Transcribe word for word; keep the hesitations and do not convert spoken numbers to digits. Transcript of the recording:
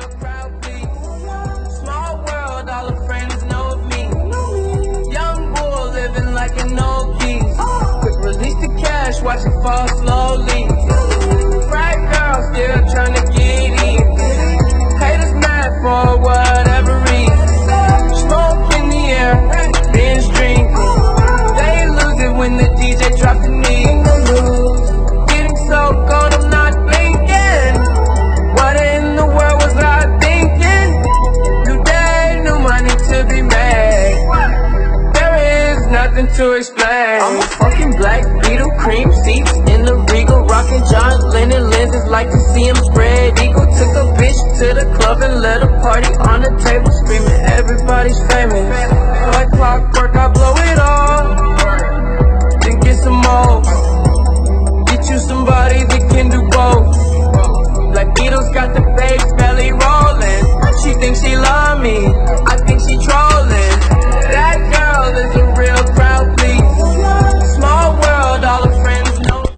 the crowd please. Small world, all the friends know of me. Young bull living like an old geese. Quick release the cash, watch it fall slowly. Bright girl still trying to get in. Haters mad for whatever reason. Smoke in the air, binge drink. They lose it when the D J drop the knee. Getting so cold, I'm not blinking. What in the world was I thinking? New day, new money to be made. There is nothing to explain. I'm a fucking black Beetle, cream seats in the Regal, rocking John Lennon lenses, like to see him spread eagle. Took a bitch to the club and let a party on the table, screaming everybody's